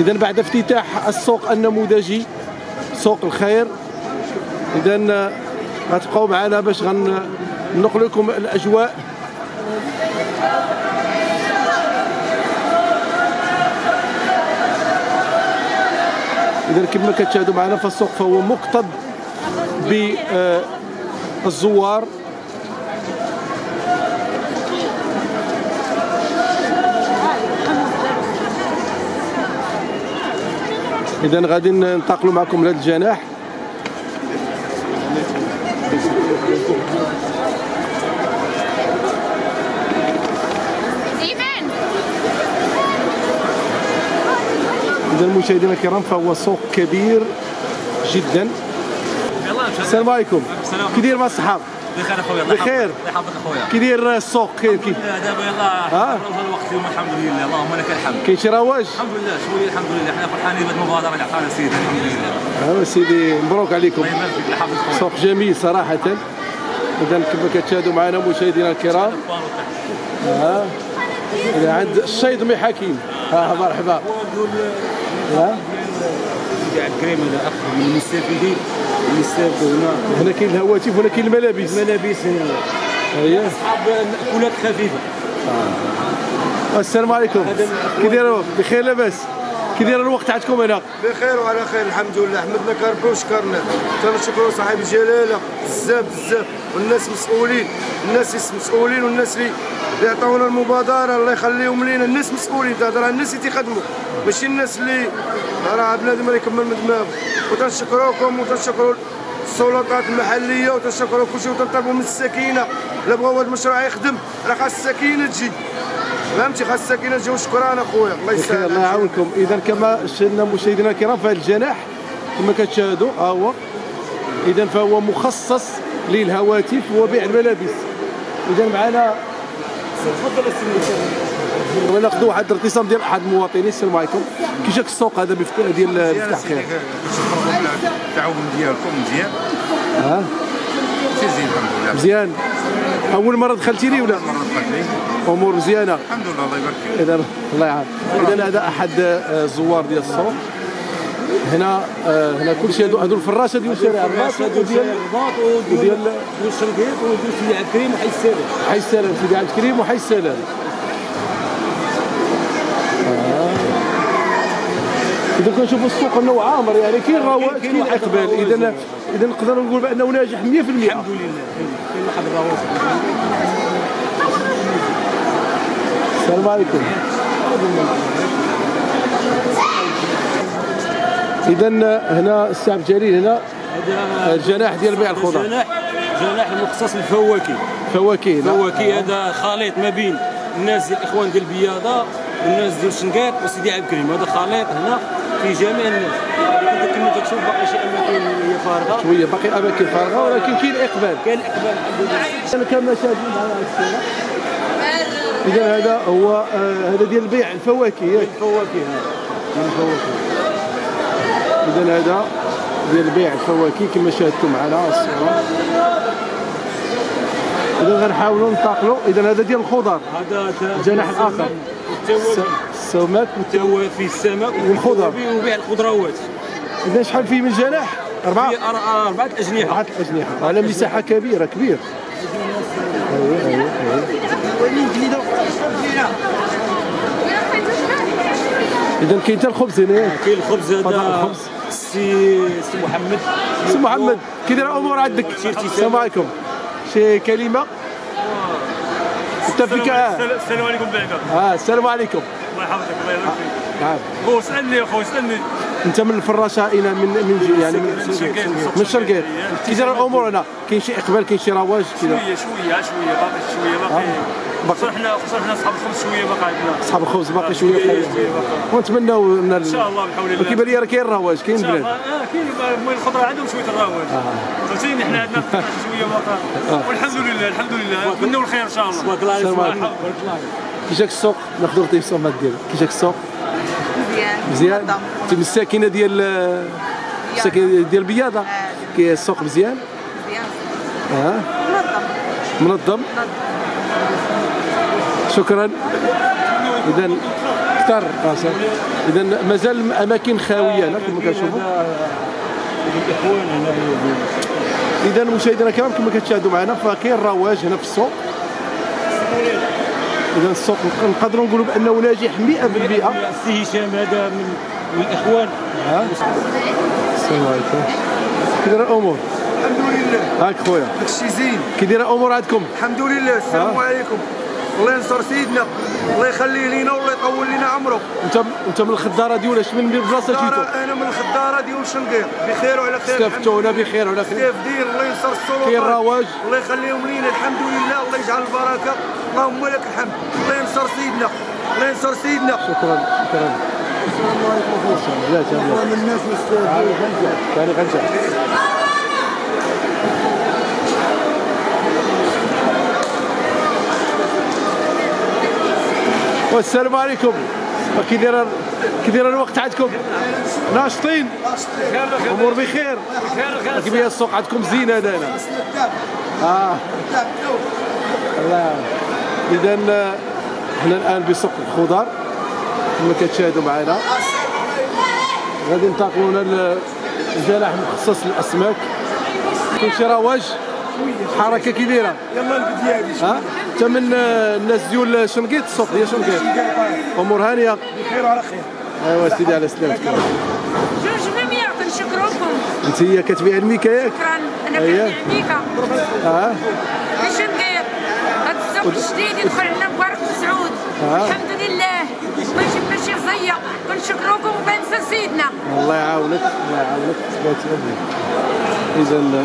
إذا بعد افتتاح السوق النموذجي سوق الخير، إذا غتبقاو معنا باش غننقل لكم الأجواء. إذا كما كتشاهدوا معنا فالسوق فهو مكتظ بالزوار. إذا غادي ننتقلوا معكم لهذا الجناح. إذا مشاهدينا الكرام فهو سوق كبير جدا. السلام عليكم. كي داير مع الصحاب؟ بخير اخويا. بخير. الله يحفظك اخويا. كي داير السوق؟ كي دابا يلاه الوقت اليوم الحمد لله، اللهم لك الحمد. كاين شي رواج؟ الحمد لله شويه الحمد لله، حنا فرحانين بهذه المبادره اللي عطانا السيد الحمد لله. سيدي مبروك عليكم. الله يبارك فيك، الله يحفظك خويا. سوق جميل صراحة. إذا كما كتشاهدوا معنا مشاهدينا الكرام إذا عند الشيض محاكين. مرحبا. عبد الكريم هذا اخ من المستفيدين اللي استافدوا هنا كاين الهواتف وهنا كاين الملابس. هنا هي اصحاب مأكولات خفيفه. السلام عليكم. كي دايروا؟ بخير لاباس؟ كي داير الوقت عندكم هنا؟ بخير وعلى خير الحمد لله، حمدنا كربي وشكرنا. تنشكروا صاحب الجلاله بزاف بزاف، والناس مسؤولين، الناس مسؤولين، والناس اللي عطاونا المبادره الله يخليهم لينا. الناس مسؤولين، تهضر على الناس اللي تيخدموا ماشي الناس اللي راه بنادم راه يكمل من دماغه. وتنشكروكم وتنشكروا السلطات المحليه وتنشكروا كلشي، وتنطلبوا من السكينه الا بغاو هذا المشروع يخدم راه خاص السكينه تجي، فهمتي؟ خاص السكينه تجي. وشكرا اخويا الله يسهل. الله يعاونكم. اذا كما شفنا مشاهدينا الكرام في هذا الجناح كما كتشاهدوا هو اذا فهو مخصص للهواتف وبيع الملابس. اذا معنا تفضل السيدي. وناخذوا واحد الاتصال ديال احد المواطنين. السلام عليكم. كي جاك السوق هذا ديال مفتاح خير؟ التعاون ديالكم مزيان. مزيان الحمد لله. مزيان. اول مره دخلتي لي ولا؟ اول مره دخلت لي. امور مزيانه الحمد لله الله يبارك فيك. اذا الله يعاون. اذا هذا احد الزوار ديال السوق. هنا كلشي هادو الفراشه ديال شارع الرباط وديال الشرقيط وديال سيدي عبد الكريم وحي السلام. حي السلام. سيدي عبد الكريم وحي السلام. إذا كنشوفوا السوق أنه عامر، يعني كاين رواج كاين إقبال. إذا نقدروا نقول بأنه ناجح 100%. الحمد لله. كاين واحد الرواج. السلام عليكم. إذا هنا السي عبد الجليل، هنا الجناح ديال بيع الخضر. جناح مخصص للفواكه. فواكه. هذا خليط ما بين الناس ديال الاخوان ديال البياضه والناس ديال الشنقاط وسيدي عبد الكريم. هذا خليط هنا في جميع الناس. كما تشوف باقي شي اماكن هي فارغه شويه، باقي اماكن فارغه ولكن كاين اقبال. الحمد لله. كما شاهدين معنا السيره. اذا هذا هو هذا ديال البيع الفواكه. اذا هذا ديال بيع الفواكه كما شاهدتم معنا الصوره. اذا غنحاولوا ننتقلوا. اذا هذا ديال الخضر. هذا الجناح الاخر السمك في السمك والخضر وبيع الخضروات. اذا شحال فيه من جناح؟ أربعة أجنحة على مساحة كبيرة. إذا كاين حتى الخبز هنا. كاين الخبز هذا سي محمد. كي داير الأمور عندك؟ السلام عليكم. شي كلمة؟ السلام عليكم بعدا. السلام عليكم. الله يحفظك الله يبارك فيك. نعم. هو اسألني يا خويا اسألني. انت من الفراشه الى من الشرقيط. كي داير الامور هنا؟ كاين شي اقبال، كاين شي رواج كذا؟ شويه باقي صرحنا اصحاب الخبز شويه باقي عندنا. اصحاب الخبز باقي شويه. ونتمناو ان شاء الله بحول الله. كيبان لي راه كاين الرواج، كاين البلاد. كاين المهم الخضره عندهم شويه الرواج. فهمتيني حنا عندنا شويه باقي. والحمد لله نتمنوا الخير ان شاء الله. بارك الله فيك. كي جاك السوق؟ ناخذ التيسومات ديالك. كي جاك السوق؟ مزيان. انت من الساكنه ديال البياضه؟ كي السوق مزيان؟ منظم. شكرا. اذا كثر اذا مازال اماكن خاويه هنا كما كنشوفوا. الاخوان هنا. اذا مشاهدينا الكرام كما كتشاهدوا معنا فكاين رواج هنا في السوق. اذا السوق نقدروا نقولوا بانه ناجح 100%. السي هشام هذا من الاخوان. السلام عليكم. كي داير الامور؟ الحمد لله. هاك خويا داكشي زين. كي داير الامور عندكم؟ الحمد لله. السلام عليكم. الله ينصر سيدنا، الله يخليه لينا والله يطول لنا عمره. انت من الخضاره ديال اش من بلاصه جيتو؟ انا من الخضاره ديال شنقيط، بخير وعلى خير. استفتونا بخير وعلى خير. كيف دير؟ الله ينصر السلطات. كاين رواج. الله يخليهم لينا، الحمد لله، الله يجعل البركه، اللهم لك الحمد. الله ينصر سيدنا، الله ينصر سيدنا. شكرا. السلام عليكم خويا. لا من الناس ثاني غنجح. والسلام عليكم. كي داير الوقت عندكم؟ ناشطين؟ امور بخير؟ كيف هي السوق عندكم زينه هنا؟ الله. اذا حنا الان بسوق الخضر كما كتشاهدوا معنا. غادي ننتقلوا هنا للجناح المخصص للاسماك. كاين شي رواج حركه كي دايره؟ يلا البدايه هذه. انت من الناس ديال شنقيط، السوق ديال شنقيط. امور هانيه؟ بخير وعلى خير. ايوا سيدي على سلامتك. 200 كنشكروكم. انت هي كتبيع الميكا ياك؟ شكرا. انا كنبيع الميكا. في شنقيط. هذا السوق الجديد يدخل عندنا مبارك مسعود. الحمد لله. ما يجيبنا شي غزيه. كنشكروكم وبنسى سيدنا. الله يعاونك، الله يعاونك. تبارك الله. اذا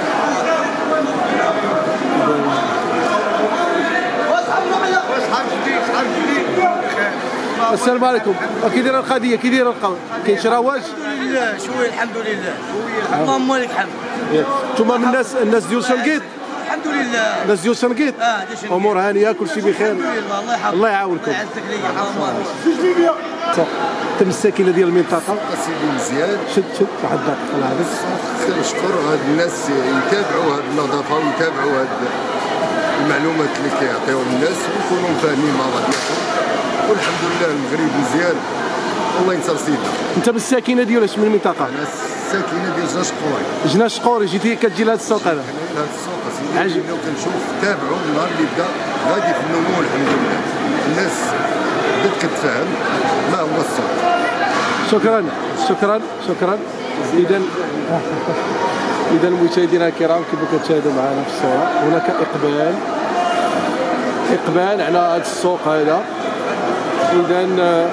السلام عليكم. كي دايره القضيه؟ كي دايره القضيه؟ كاين شي رواج؟ الحمد لله شويه الحمد لله. اللهم لك الحمد. انتوما من الناس ديال شنقيط؟ الحمد لله. الناس ديال شنقيط؟ امور هانيه كلشي بخير؟ الحمد لله. الله يحفظك. الله يعاونكم. الله يعزك ليا. اللهم انت من الساكنه ديال المنطقه؟ سيدي مزيان. شد واحد الدقيقه العدد. كنشكر هاد الناس يتابعوا هاد النظافه ويتابعوا هاد المعلومات اللي كيعطيوهم الناس ويكونوا فاهمين مع بعضياتهم، والحمد لله المغرب مزيان. الله ينصر سيدنا. انت من الساكنه ديال اش من المنطقه؟ انا الساكنه ديال جناش قوري. جناش قوري. كتجي لهاد السوق هذا؟ هاد السوق سيدي كنشوف تابعوا من النهار اللي بدا غادي في النمو الحمد لله. الناس بدات كتفهم ما هو السوق. شكرا. اذا مشاهدينا الكرام كما كتشاهدوا معنا في الصوره هناك اقبال على هذا السوق هذا. اذا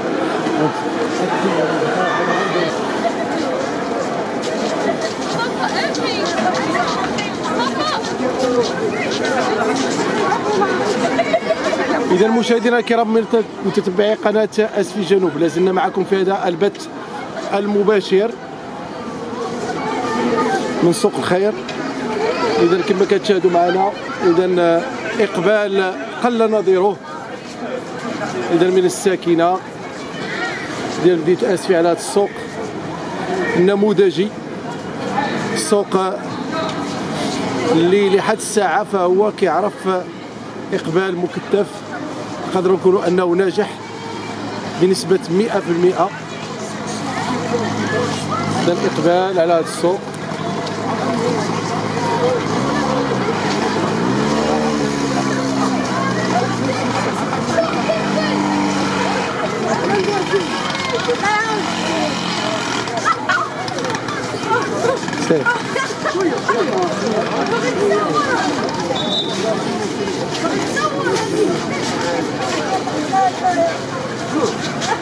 إذا مشاهدينا الكرام متتبعي قناة أسفي جنوب، لازلنا معكم في هذا البث المباشر من سوق الخير. إذا كما كتشاهدوا معنا إذا إقبال قل نظيره إذا من الساكنة ديال مدينة أسفي على هذا السوق النموذجي، السوق اللي لحد الساعة فهو كيعرف إقبال مكثف، نقدروا نقولوا أنه ناجح بنسبة 100%. إذا الإقبال على هذا السوق سير.